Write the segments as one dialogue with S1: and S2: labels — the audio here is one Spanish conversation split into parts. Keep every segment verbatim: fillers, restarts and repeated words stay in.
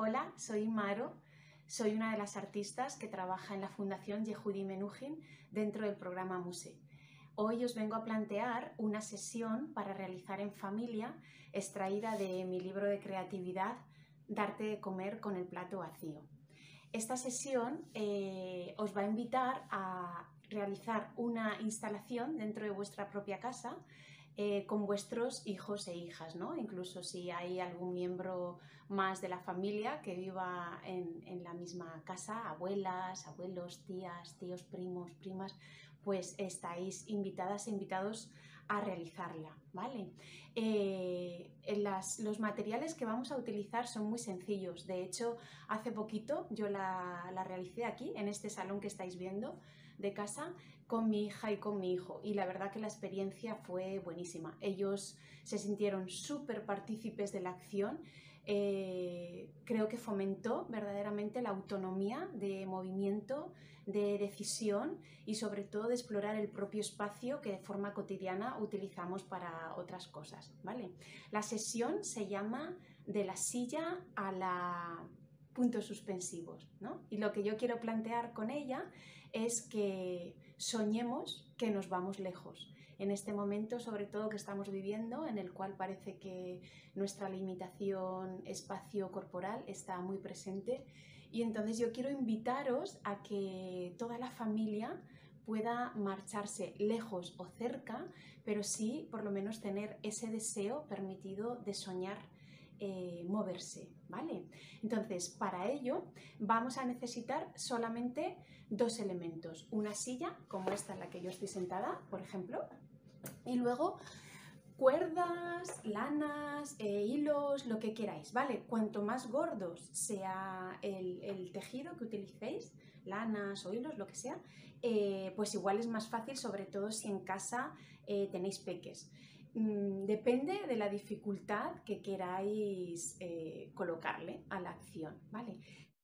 S1: Hola, soy Maro, soy una de las artistas que trabaja en la Fundación Yehudi Menuhin dentro del programa Muse. Hoy os vengo a plantear una sesión para realizar en familia extraída de mi libro de creatividad Darte de comer con el plato vacío. Esta sesión eh, os va a invitar a realizar una instalación dentro de vuestra propia casa eh, con vuestros hijos e hijas, ¿no? Incluso si hay algún miembro más de la familia que viva en, en la misma casa, abuelas, abuelos, tías, tíos, primos, primas, pues estáis invitadas e invitados a realizarla, ¿vale? Eh, las, los materiales que vamos a utilizar son muy sencillos. De hecho, hace poquito yo la, la realicé aquí, en este salón que estáis viendo de casa, con mi hija y con mi hijo, y la verdad que la experiencia fue buenísima. Ellos se sintieron súper partícipes de la acción. Eh, creo que fomentó verdaderamente la autonomía de movimiento, de decisión y sobre todo de explorar el propio espacio que de forma cotidiana utilizamos para otras cosas, ¿vale? La sesión se llama De la silla a la puntos suspensivos, ¿no? Y lo que yo quiero plantear con ella es que soñemos que nos vamos lejos. En este momento, sobre todo que estamos viviendo, en el cual parece que nuestra limitación espacio-corporal está muy presente, y entonces yo quiero invitaros a que toda la familia pueda marcharse lejos o cerca, pero sí por lo menos tener ese deseo permitido de soñar, eh, moverse, ¿vale? Entonces, para ello vamos a necesitar solamente dos elementos: una silla, como esta en la que yo estoy sentada, por ejemplo, y luego cuerdas, lanas, eh, hilos, lo que queráis, ¿vale? Cuanto más gordos sea el, el tejido que utilicéis, lanas o hilos, lo que sea, eh, pues igual es más fácil, sobre todo si en casa eh, tenéis peques. Mm, depende de la dificultad que queráis eh, colocarle a la acción, ¿vale?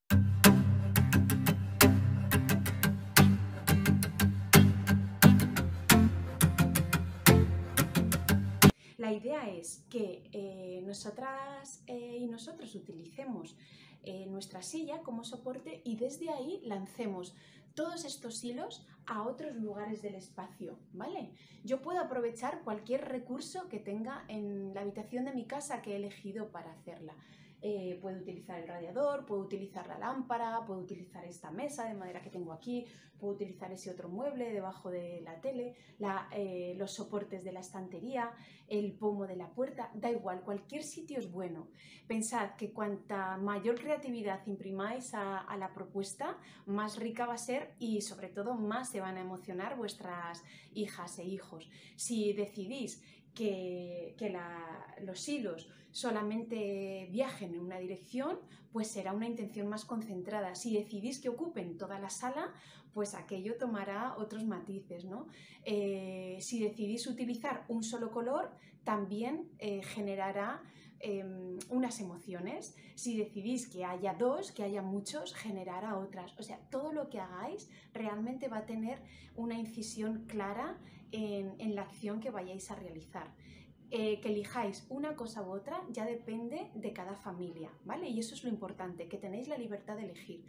S1: La idea es que eh, nosotras eh, y nosotros utilicemos eh, nuestra silla como soporte y desde ahí lancemos todos estos hilos a otros lugares del espacio, ¿vale? Yo puedo aprovechar cualquier recurso que tenga en la habitación de mi casa que he elegido para hacerla. Eh, puedo utilizar el radiador, puedo utilizar la lámpara, puedo utilizar esta mesa de madera que tengo aquí, puedo utilizar ese otro mueble debajo de la tele, la, eh, los soportes de la estantería, el pomo de la puerta, da igual, cualquier sitio es bueno. Pensad que cuanta mayor creatividad imprimáis a, a la propuesta, más rica va a ser y sobre todo más se van a emocionar vuestras hijas e hijos. Si decidís que, que la, los hilos solamente viajen en una dirección, pues será una intención más concentrada. Si decidís que ocupen toda la sala, pues aquello tomará otros matices, ¿no? Eh, si decidís utilizar un solo color, también eh, generará eh, unas emociones. Si decidís que haya dos, que haya muchos, generará otras. O sea, todo lo que hagáis realmente va a tener una incisión clara en, en la acción que vayáis a realizar. Eh, que elijáis una cosa u otra ya depende de cada familia, ¿vale? Y eso es lo importante, que tenéis la libertad de elegir.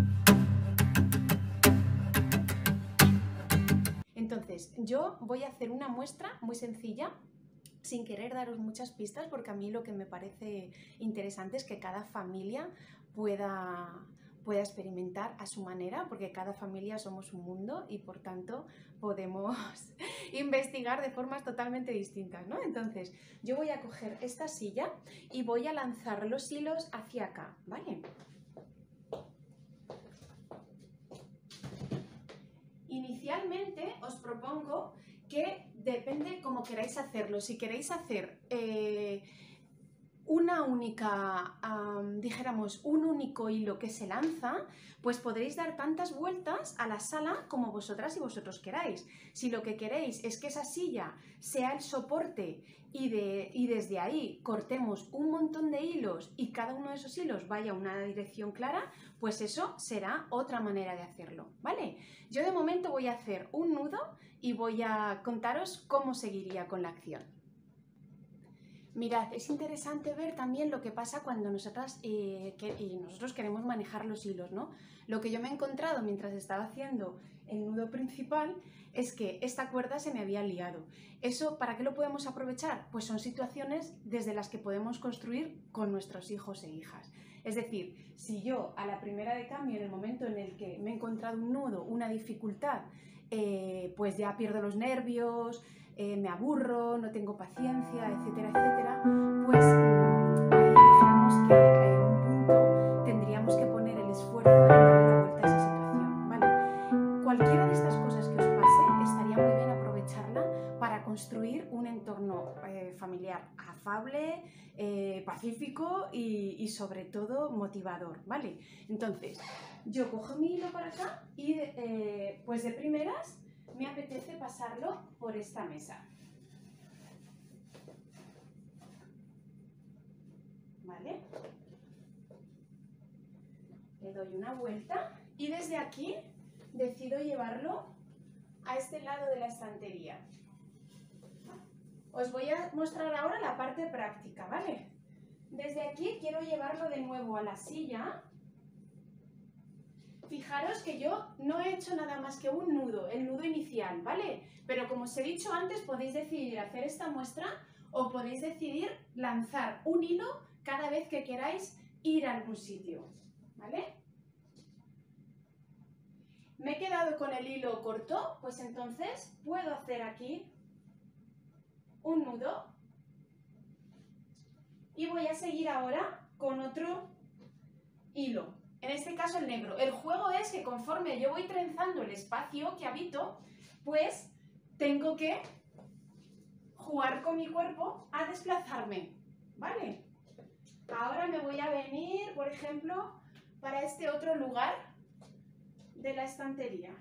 S1: Entonces, yo voy a hacer una muestra muy sencilla, sin querer daros muchas pistas, porque a mí lo que me parece interesante es que cada familia pueda, pueda experimentar a su manera, porque cada familia somos un mundo y por tanto podemos investigar de formas totalmente distintas, ¿no? Entonces, yo voy a coger esta silla y voy a lanzar los hilos hacia acá, ¿vale? Inicialmente os propongo que depende cómo queráis hacerlo. Si queréis hacer eh, una única, um, dijéramos, un único hilo que se lanza, pues podréis dar tantas vueltas a la sala como vosotras y vosotros queráis. Si lo que queréis es que esa silla sea el soporte y, de, y desde ahí cortemos un montón de hilos y cada uno de esos hilos vaya a una dirección clara, pues eso será otra manera de hacerlo, ¿vale? Yo de momento voy a hacer un nudo y voy a contaros cómo seguiría con la acción. Mirad, es interesante ver también lo que pasa cuando nosotras eh, que, y nosotros queremos manejar los hilos, ¿no? Lo que yo me he encontrado mientras estaba haciendo el nudo principal es que esta cuerda se me había liado. ¿Eso para qué lo podemos aprovechar? Pues son situaciones desde las que podemos construir con nuestros hijos e hijas. Es decir, si yo a la primera de cambio, en el momento en el que me he encontrado un nudo, una dificultad, eh, pues ya pierdo los nervios, eh, me aburro, no tengo paciencia, etcétera, etcétera, pues ahí dijéramos que en un punto tendríamos que poner el esfuerzo en darle la vuelta a esa situación, ¿vale? Cualquiera de estas cosas que os pase, estaría muy bien aprovecharla para construir un entorno eh, familiar afable, eh, pacífico y, y sobre todo motivador, ¿vale? Entonces, yo cojo mi hilo para acá y eh, pues de primeras me apetece pasarlo por esta mesa. ¿Vale? Le doy una vuelta y desde aquí decido llevarlo a este lado de la estantería. Os voy a mostrar ahora la parte práctica, ¿vale? Desde aquí quiero llevarlo de nuevo a la silla. Fijaros que yo no he hecho nada más que un nudo, el nudo inicial, ¿vale? Pero como os he dicho antes, podéis decidir hacer esta muestra o podéis decidir lanzar un hilo cada vez que queráis ir a algún sitio, ¿vale? ¿Me he quedado con el hilo corto? Pues entonces puedo hacer aquí un nudo y voy a seguir ahora con otro hilo. En este caso el negro. El juego es que conforme yo voy trenzando el espacio que habito, pues tengo que jugar con mi cuerpo a desplazarme, ¿vale? Ahora me voy a venir, por ejemplo, para este otro lugar de la estantería.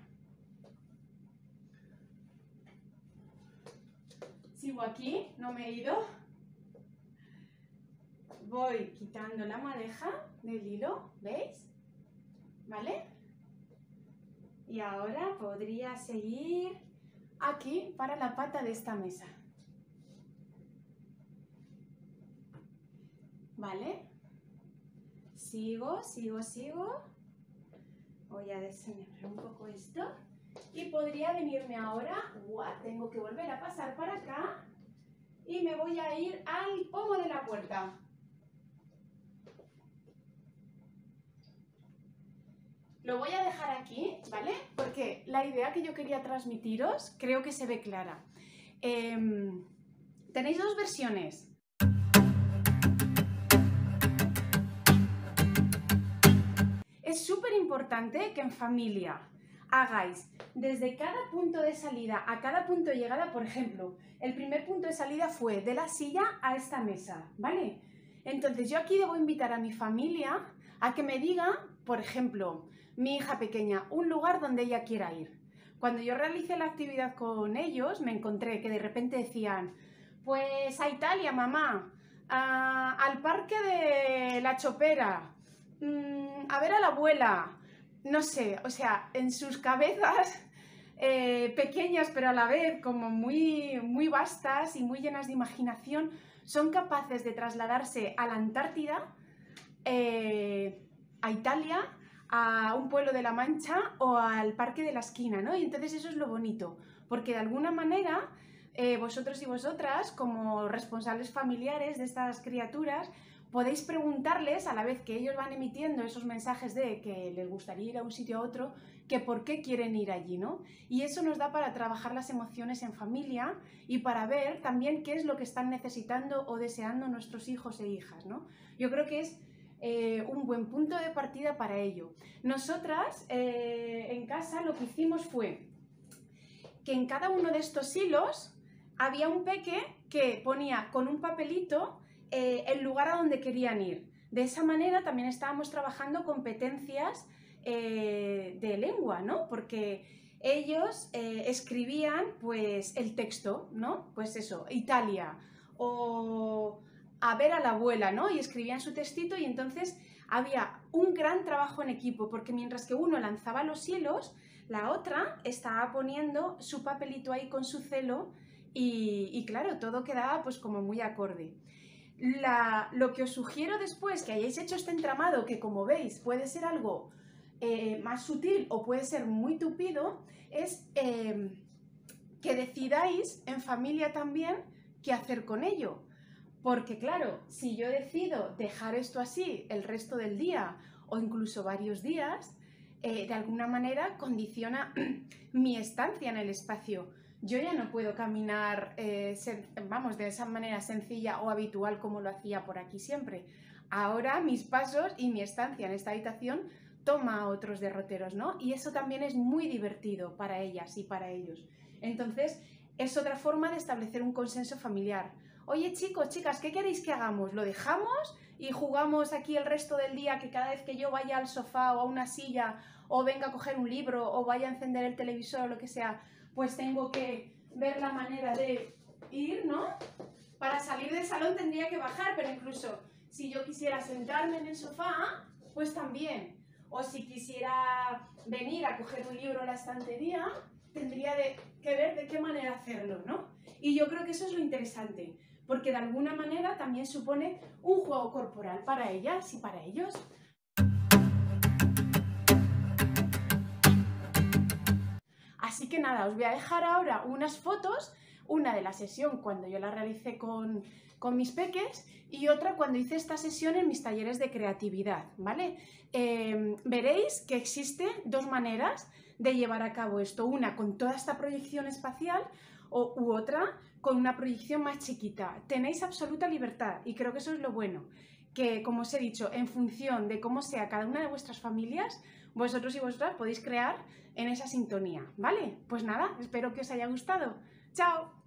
S1: Sigo aquí, no me he ido. Voy quitando la madeja del hilo, ¿veis? ¿Vale? Y ahora podría seguir aquí para la pata de esta mesa. ¿Vale? Sigo, sigo, sigo. Voy a desenredar un poco esto. Y podría venirme ahora, ¡guau! Tengo que volver a pasar para acá y me voy a ir al pomo de la puerta. Lo voy a dejar aquí, ¿vale? Porque la idea que yo quería transmitiros creo que se ve clara. Eh, tenéis dos versiones. Es súper importante que en familia hagáis desde cada punto de salida a cada punto de llegada. Por ejemplo, el primer punto de salida fue de la silla a esta mesa, ¿vale? Entonces yo aquí debo invitar a mi familia a que me diga, por ejemplo, mi hija pequeña, un lugar donde ella quiera ir. Cuando yo realicé la actividad con ellos, me encontré que de repente decían, pues a Italia, mamá, a, al parque de la Chopera, mmm, a ver a la abuela, no sé, o sea, en sus cabezas eh, pequeñas pero a la vez como muy, muy vastas y muy llenas de imaginación, son capaces de trasladarse a la Antártida, eh, a Italia, a un pueblo de la Mancha o al parque de la esquina, ¿no? Y entonces eso es lo bonito, porque de alguna manera eh, vosotros y vosotras, como responsables familiares de estas criaturas, podéis preguntarles, a la vez que ellos van emitiendo esos mensajes de que les gustaría ir a un sitio a otro, que por qué quieren ir allí, ¿no? Y eso nos da para trabajar las emociones en familia y para ver también qué es lo que están necesitando o deseando nuestros hijos e hijas, ¿no? Yo creo que es eh, un buen punto de partida para ello. Nosotras, eh, en casa, lo que hicimos fue que en cada uno de estos hilos había un peque que ponía con un papelito Eh, el lugar a donde querían ir. De esa manera también estábamos trabajando competencias eh, de lengua, ¿no? Porque ellos eh, escribían pues el texto, ¿no? Pues eso, Italia, o a ver a la abuela, ¿no? Y escribían su textito y entonces había un gran trabajo en equipo, porque mientras que uno lanzaba los hilos, la otra estaba poniendo su papelito ahí con su celo y, y claro, todo quedaba pues como muy acorde. La, lo que os sugiero después, que hayáis hecho este entramado, que como veis puede ser algo eh, más sutil o puede ser muy tupido, es eh, que decidáis en familia también qué hacer con ello. Porque claro, si yo decido dejar esto así el resto del día o incluso varios días, eh, de alguna manera condiciona mi estancia en el espacio. Yo ya no puedo caminar, eh, vamos, de esa manera sencilla o habitual como lo hacía por aquí siempre. Ahora mis pasos y mi estancia en esta habitación toma otros derroteros, ¿no? Y eso también es muy divertido para ellas y para ellos. Entonces, es otra forma de establecer un consenso familiar. Oye, chicos, chicas, ¿qué queréis que hagamos? ¿Lo dejamos y jugamos aquí el resto del día, que cada vez que yo vaya al sofá o a una silla o venga a coger un libro o vaya a encender el televisor o lo que sea, pues tengo que ver la manera de ir, ¿no? Para salir del salón tendría que bajar, pero incluso si yo quisiera sentarme en el sofá, pues también. O si quisiera venir a coger un libro a la estantería, tendría de, que ver de qué manera hacerlo, ¿no? Y yo creo que eso es lo interesante, porque de alguna manera también supone un juego corporal para ellas y para ellos. Así que nada, os voy a dejar ahora unas fotos, una de la sesión cuando yo la realicé con, con mis peques y otra cuando hice esta sesión en mis talleres de creatividad, ¿vale? Eh, veréis que existen dos maneras de llevar a cabo esto, una con toda esta proyección espacial o, u otra con una proyección más chiquita. Tenéis absoluta libertad y creo que eso es lo bueno, que como os he dicho, en función de cómo sea cada una de vuestras familias, vosotros y vosotras podéis crear en esa sintonía, ¿vale? Pues nada, espero que os haya gustado. ¡Chao!